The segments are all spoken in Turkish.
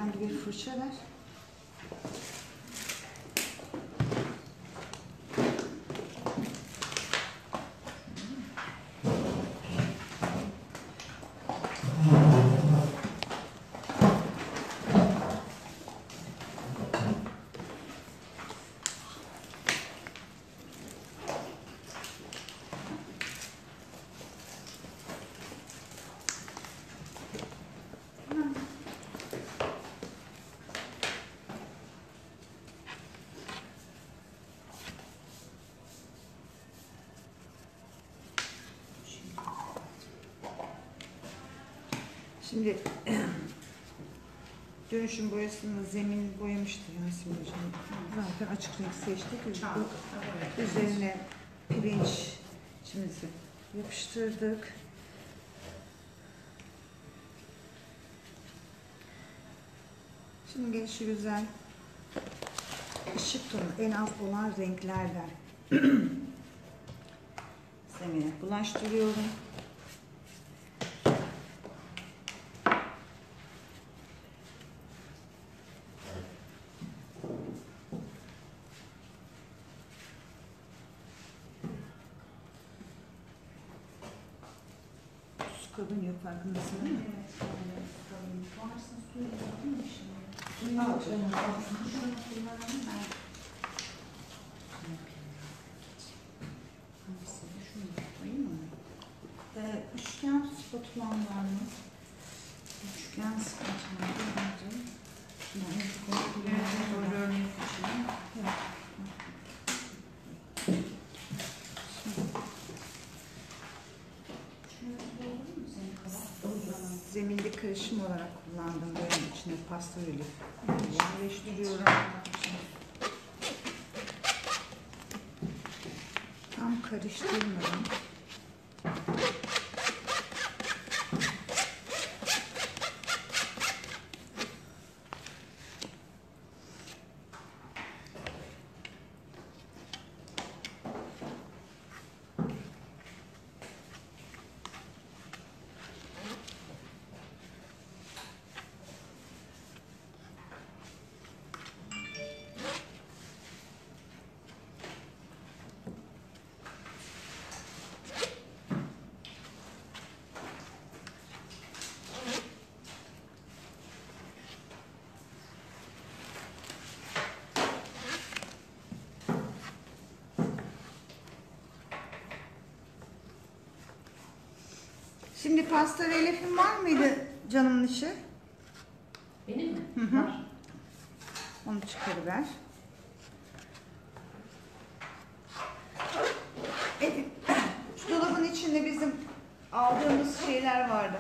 herhangi bir fırça ver. Şimdi dönüşüm boyasını zemin boyamıştı Yasemin Hocam. Zaten açık renk seçtik. Üzerine pirinç içimizi yapıştırdık. Şimdi gelişi güzel ışık tonu en az olan renklerden zemine bulaştırıyorum. Kabın yok farkındasın değil mi? Evet, kabın. Varsın suyu yaptın mı şimdi? Suyu yok canım. Şunu kullanalım ben. Hangisini? Şunu koyayım mı? Üçgen spatulam var mı? Üçgen spatulam vardı. Doğru örnek için. Zeminde karışım olarak kullandım. Böyle içine pasta öyle yerleştiriyorum. Tam karıştırmadım. Şimdi pasta relefin var mıydı canımın içi? Benim mi? Hı hı. Var. Onu çıkarıver. Evet. Şu dolabın içinde bizim aldığımız şeyler vardı.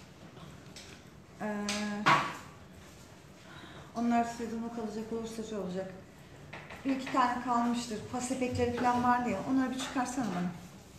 Onlar sezona kalacak olursa şey olacak. Bir iki tane kalmıştır. Pasepekleri falan vardı ya. Onları bir çıkarsana bana.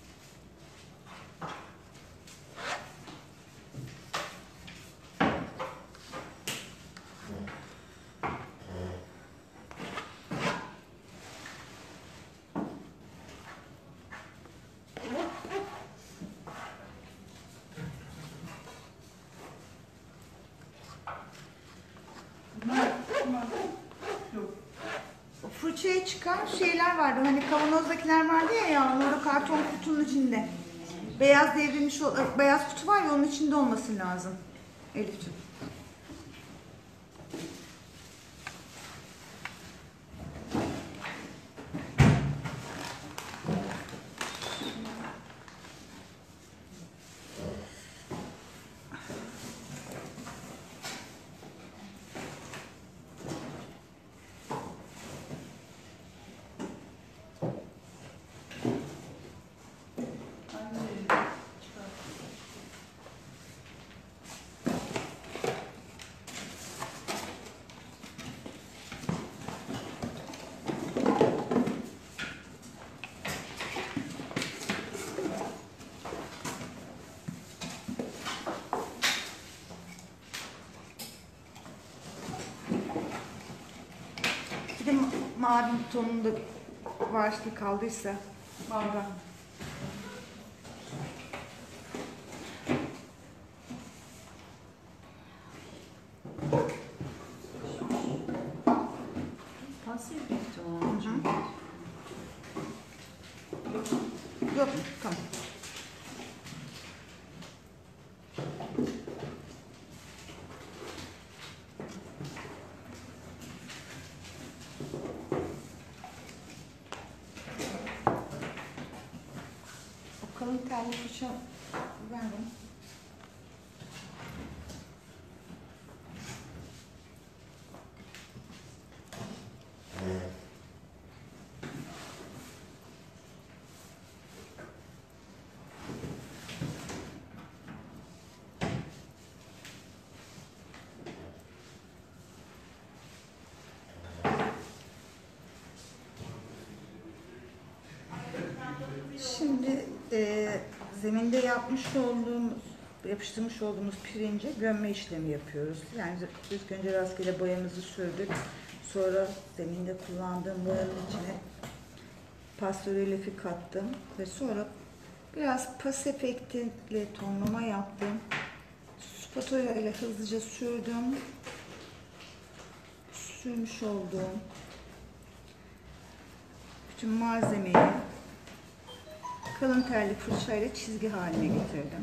Fırçaya çıkan şeyler vardı. Hani kavanozdakiler vardı ya yavrum. Orada karton kutunun içinde. Beyaz devrilmiş, beyaz kutu var ya onun içinde olması lazım. Elifciğim. Bir de mavi tonunda var ki kaldıysa. Var. Şansı efekti olan Hı hı. çünkü. Yok, tamam. O kalın telli fırça ver bana. Şimdi zeminde yapıştırmış olduğumuz pirince gömme işlemi yapıyoruz. Yani ilk önce rastgele boyamızı sürdük. Sonra zeminde kullandığım boyanın içine pastörü lifi kattım. Ve sonra biraz pas efektiyle tonlama yaptım. Spatula ile hızlıca sürdüm. Sürmüş olduğum bütün malzemeyi kalın telli fırçayla çizgi haline getirdim.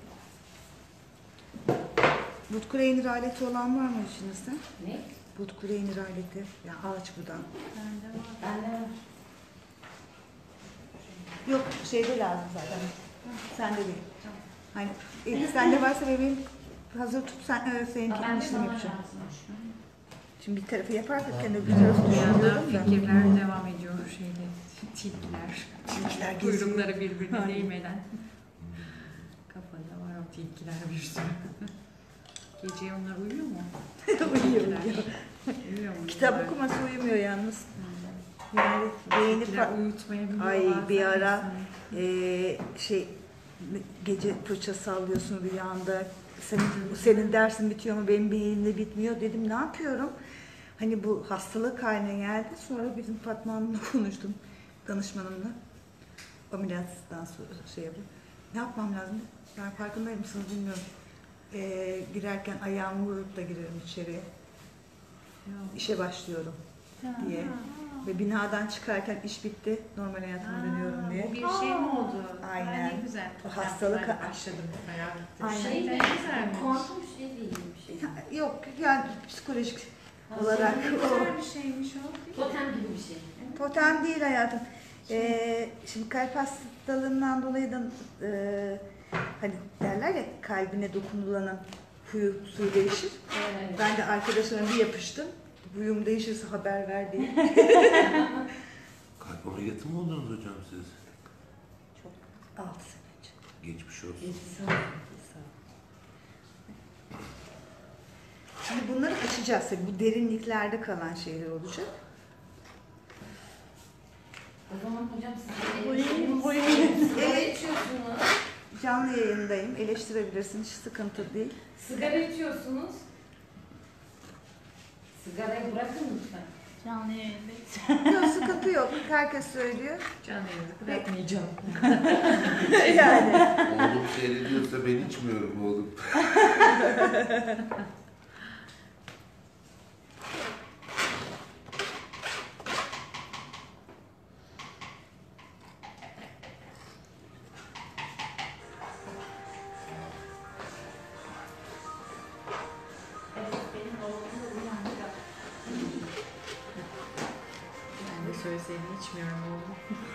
But grainer aleti olan var mı içinizde? Ne? But grainer aleti, yani ağaç budağı. Bende var. Bende var. Yok, şeyde lazım zaten. Sende değil. Hani sende varsa bebeğim hazır tut, sen seninkinin işlemi yapacağım. Şimdi bir tarafı yaparken de bir tarafı Bir yandan düşünüyordum da. fikirler devam ediyor şeyde. Tilkiler. Tilkiler geziyor. Kuyrukları birbirine Aynen. değmeden. Kafada var o tilkiler bir sürü. Gece onlar uyuyor mu? Uyuyor, Tilkiler. uyuyor. Uyuyor mu? Kitap okuması uyumuyor yalnız. Yani beğeni Tilkiler uyutmayabiliyor. Ay, bazen bir ara insanı. gece fırça sallıyorsun rüyanda. Senin dersin bitiyor mu benim beynimde bitmiyor dedim, ne yapıyorum? Hani bu hastalık haline geldi. Sonra bizim Fatma Hanım'la konuştum, danışmanımla. Ameliyattan sonra yapayım. Ne yapmam lazım? Yani farkında mısınız bilmiyorum. Girerken ayağımı vurup da girerim içeriye. Yok. İşe başlıyorum diye. Ha. Ve binadan çıkarken iş bitti, normal hayatıma dönüyorum diye. Bu bir şey mi oldu? Aynen. Ne güzel. Hastalık- Ben başladım bayağı bitti. Aynen. Şey ne güzelmiş. Kuantum şey değil bir şey. Yok yani psikolojik olarak Ne güzel bir şeymiş o. Totem gibi bir şey. totem değil hayatım. Şimdi kalp hastalığından dolayı da hani derler ya, kalbine dokunulanın huyu suyu değişir. Evet. Ben de arkadaşıma bir yapıştım. Huyum değişirse haber ver diye. Kalp ameliyatı mı oldunuz hocam siz? 6 sene önce. Geçmiş olsun. Şimdi bunları açacağız. Tabii bu derinliklerde kalan şeyler olacak. O zaman hocam siz Buyurun. sigara içiyorsunuz. Canlı yayındayım. Eleştirebilirsin. Hiç sıkıntı değil. Sigara içiyorsunuz. Sigarayı bırakın lütfen. Canlı yayındayız. Yok, sıkıntı yok. Herkes söylüyor. Canlı yayında bırakmayacağım. Yani. Oğlum seyrediyorsa ben içmiyorum oğlum. Ben de söyleseydim içmiyorum oğlum.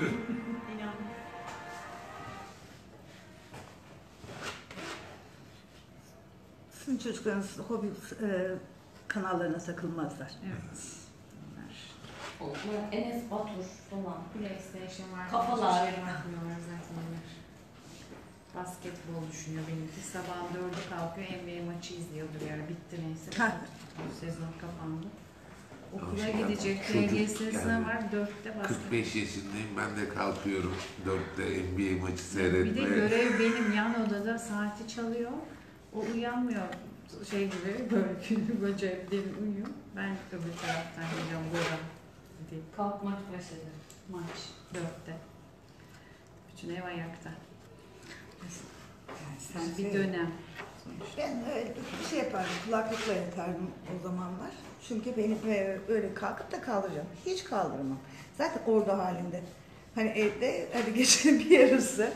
Sizin çocuklarınız hobi kanallarına takılmazlar. Evet. Bunlar Enes Batur falan. PlayStation var. Kafalar. Hiçbir şeye bakmıyorlar zaten onlar. Basketbol düşünüyor benimki. Sabahın 4'e kalkıyor, NBA maçı izliyordur yani. Bitti neyse. Ha. Bu sezon kapandı. Okula Şey gidecek. yapma, LGS çocuk sınavı geldi. var. 4'te basketbol. 45 yaşındayım, ben de kalkıyorum 4'te NBA maçı Bir de seyretmeye. görev benim yan odada saati çalıyor. O uyanmıyor şey gibi böyle böyle cebde uyuyor. Ben öbür taraftan geliyorum burada. Hadi Kalk maç başladı. maç 4'te. Bütün ev ayakta. Yani Yani bir dönem. sonuçta. Ben öyle bir şey yapardım, kulaklıkla yatardım o zamanlar. Çünkü benim öyle kalkıp da kaldıracağım. Hiç kaldırmam. Zaten orada halinde. Hani evde hadi gecenin bir yarısı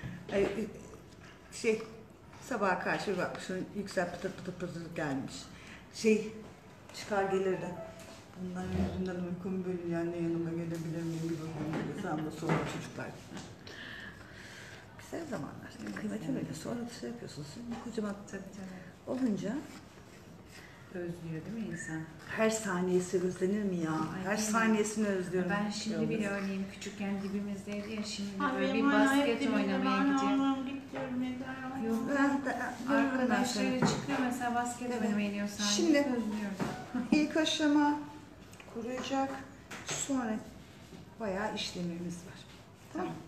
şey sabaha karşı bir bakmışsın yüksel pıtır pıtır pıtır gelmiş. Çıkar gelirdi. Bunların yüzünden uykum bölünüyor. Anne yanıma gelebilir miyim? Bir bakayım desem de sonra çocuklar. Güzel zamanlar. Kıymetini öyle. Sonra da şey yapıyorsunuz. Kocaman Tabii tabii. olunca Özlüyor değil mi insan? her saniyesi özlenir mi ya? Ay, Her değil mi? saniyesini özlüyorum. Ben şimdi bile örneğin küçükken dibimizdeydi ya şimdi böyle bir Benim hala hep basket dibimde, oynamaya ben gidiyor. almam, git diyorum, neden? Yok. Arkadaşları çıkıyor mesela basket Evet. oynamaya gidiyor sahne. Şimdi- Özlüyorum. İlk aşama kuruyacak. Sonra bayağı işlemimiz var. Tamam.